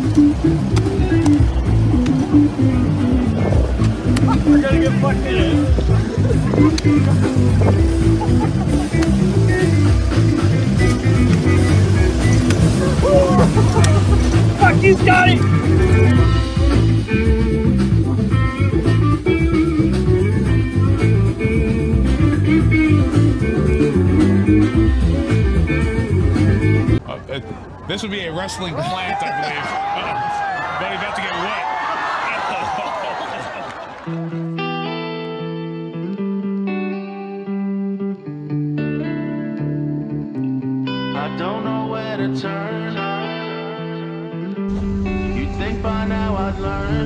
We're gonna get fucked in. Fuck you, Scotty! This would be a wrestling plant, I believe. Buddy about to get wet. I don't know where to turn. You think by now I'd learn.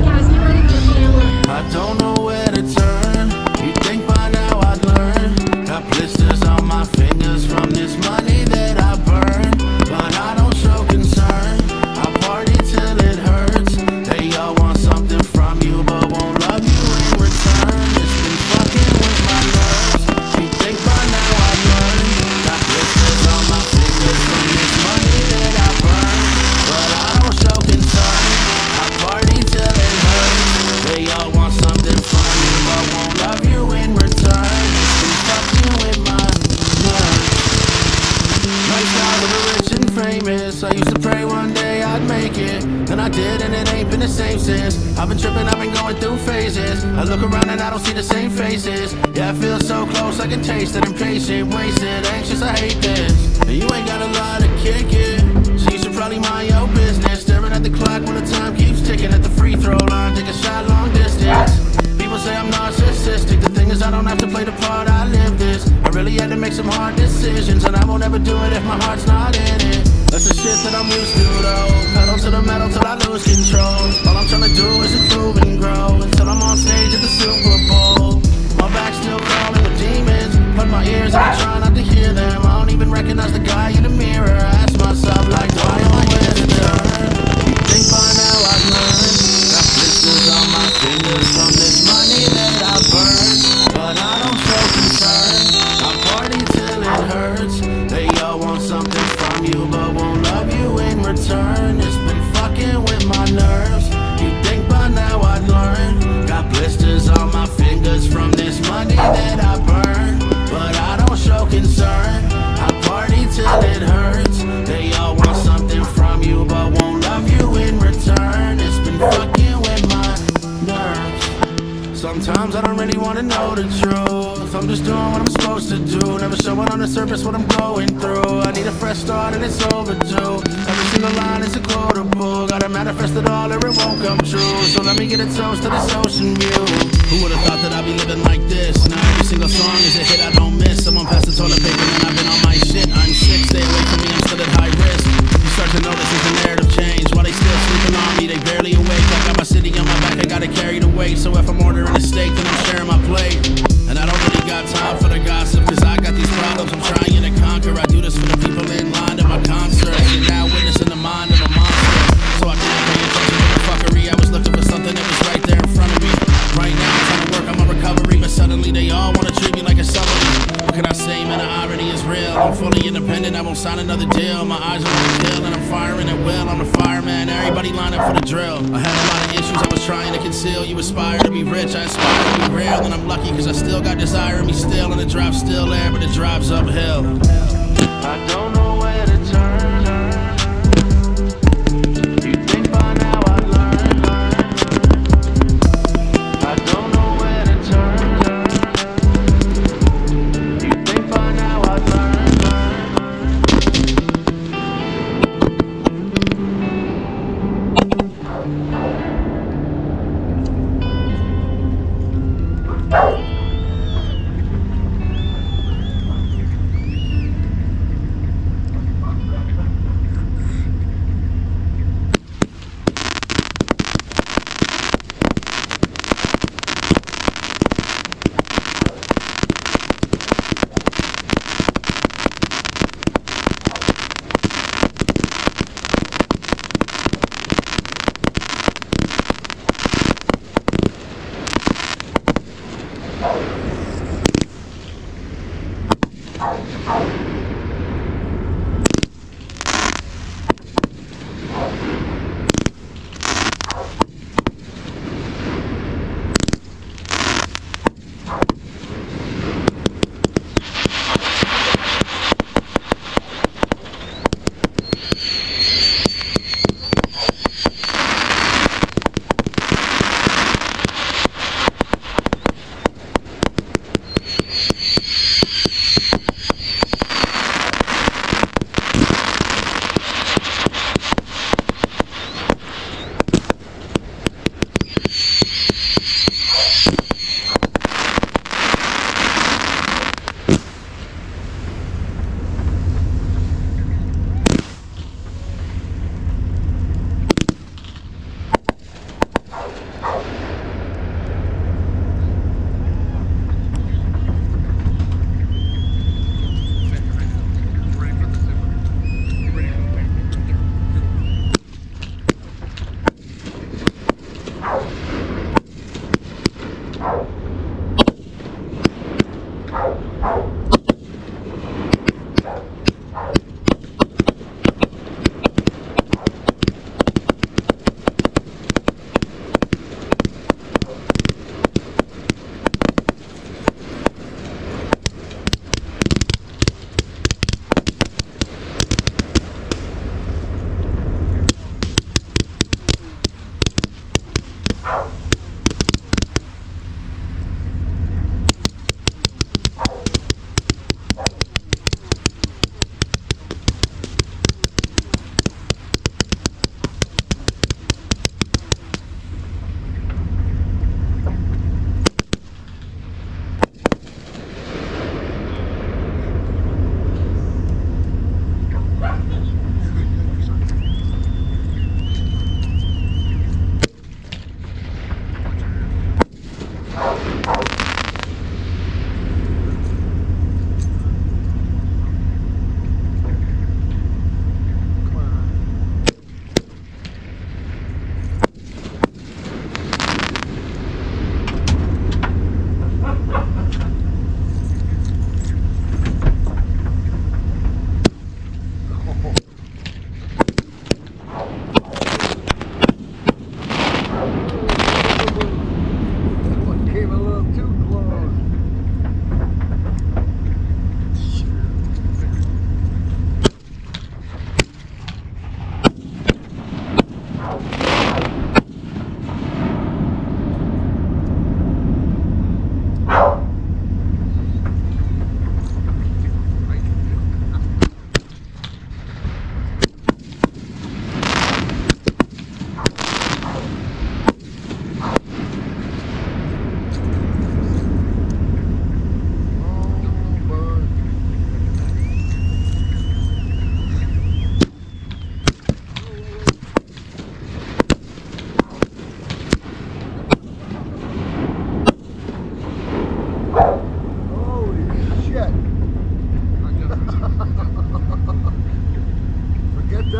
I don't know where to turn. You think by now I'd learn. Got blisters on my fingers from this money that I burn. But I don't show concern. I party till it hurts. They all want something from you, but won't love you in return. It's been fucking with my nerves. You think by now I'd learn. Got blisters on my fingers from this money that I burn. But I don't show concern. I party till it hurts. They all want something from you, but won't love you in return. It's been fucking with my nerves. Lifestyle of the rich and famous. I used to pray one day I'd make it. Then I did, and it ain't been the same since. I've been tripping, I've been going through phases. I look around and I don't see the same faces. Yeah, I feel so close, I can taste it. Impatient, wasted, anxious, I hate this. And you ain't got a lot to kick it, so you should probably mind your business. Staring at the clock when the time keeps ticking. At the free throw line, take a shot long distance. People say I'm narcissistic. The thing is I don't have to play the part, I live this. I really had to make some hard decisions, and I won't ever do it if my heart's not in it. That's the shit that I'm used to though. Pedal to the metal till I lose control. All I'm trying to do is improve and grow until I'm on stage at the Super Bowl. My back's still crawling with demons, but my ears, I'm trying not to hear them. I don't even recognize the guy in the mirror. I ask myself like, do I know where to turn? You think by now I've learned. Got blisters on my fingers from this money that I burn. But I don't show concern. I party till it hurts. They all want something from you, but won't love you in return. It's been fucking with my nerves. You think by now I'd learn. Got blisters on my fingers from this money that I burn. But I don't show concern. I party till it hurts. They all want something from you, but won't love you in return. It's been fucking with my nerves. Sometimes I don't really wanna know the truth. I'm just doing what I'm supposed to do. Never showing on the surface what I'm going through. I need a fresh start and it's overdue. Every single line is a quotable. Gotta manifest it all or it won't come true. So let me get a toast to this ocean view. Who would've thought that I'd be living like this? Now every single song is a hit I don't miss. Someone pass the toilet paper and I've been on my shit. I'm sick, stay away from me, I'm still at high risk. You start to notice there's a narrative change. While they still sleeping on me, they barely awake. I got my city on my back, I gotta carry the weight. So if I'm ordering a steak, then I'm sharing my plate. And I don't really got time for the gossip, cause I got these problems I'm trying to conquer. I do this for the people in line to my concerts. You're now witnessing the mind of a monster. So I can't pay attention to the fuckery. I was looking for something that was right there in front of me. Right now I'm trying to work on my recovery, but suddenly they all wanna treat me like a somebody. What can I say, man, the irony is real. I'm fully independent, I won't sign another deal. My eyes are on the kill and I'm firing at will. I'm a fireman, everybody line up for the drill. I had a lot of issues I was trying to conceal. You aspire to be rich, I aspire to be real. And I'm lucky cause I still got desire in me still. And the drive's still there, but the drive's uphill. I don't know where to turn. You think by now I'd learn. I don't know where to turn. You think by now I'd learn.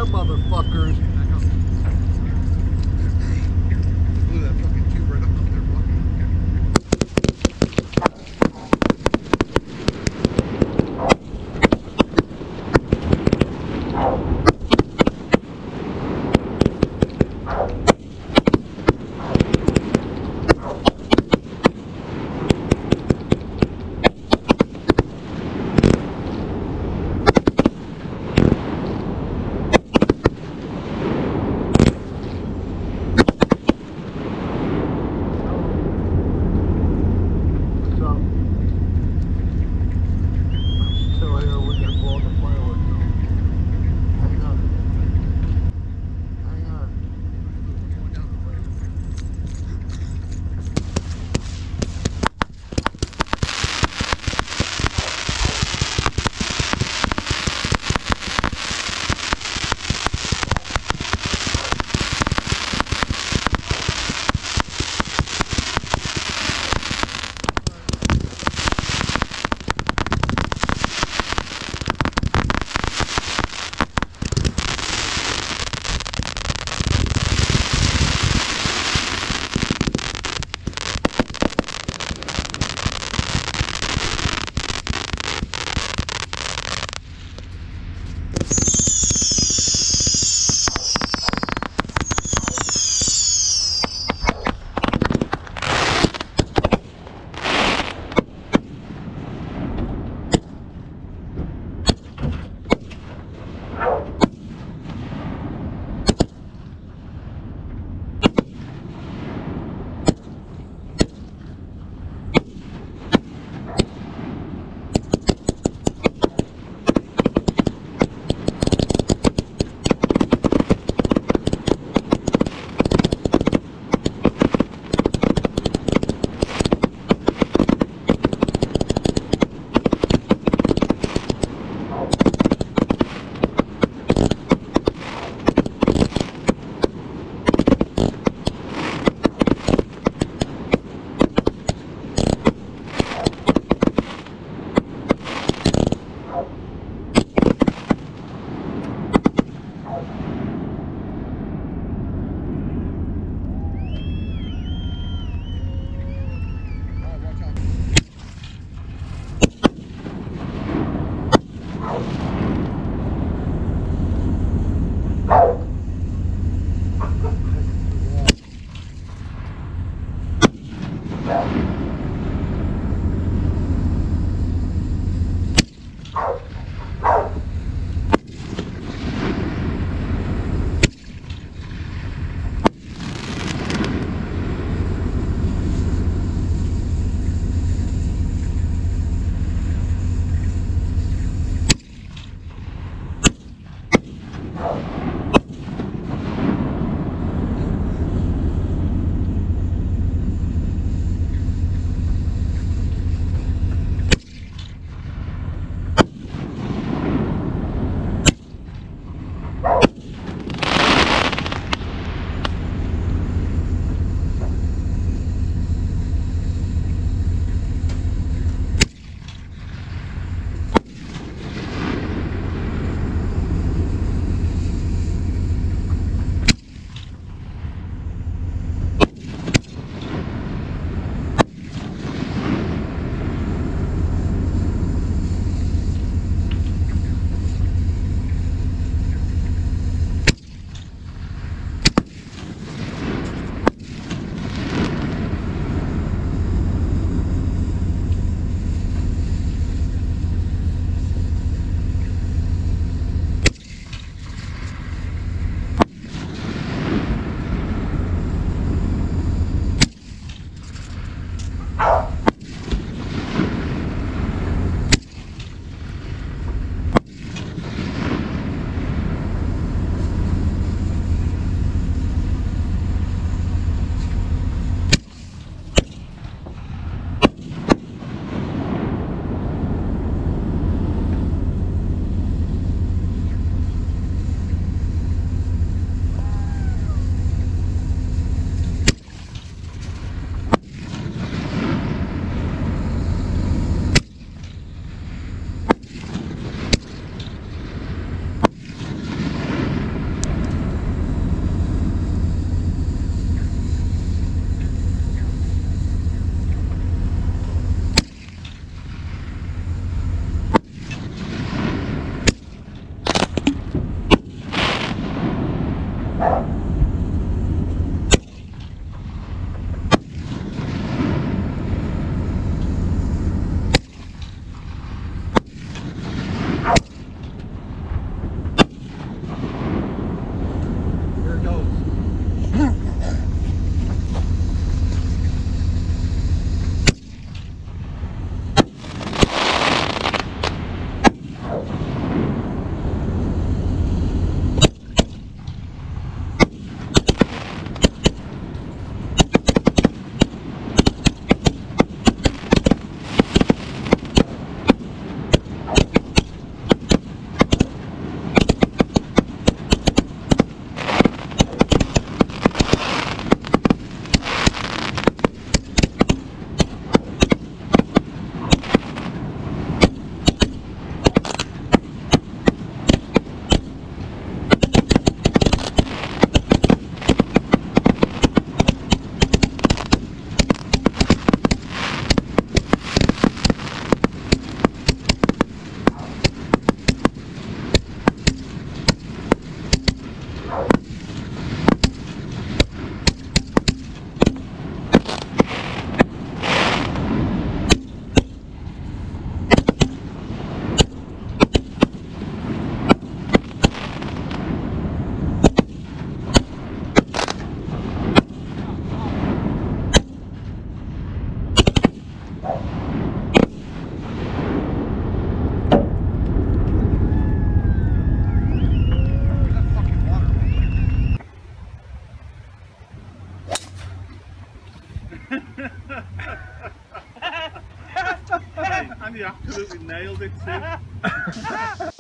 them motherfuckers. Blew that fucking tube right up there, And he absolutely nailed it too.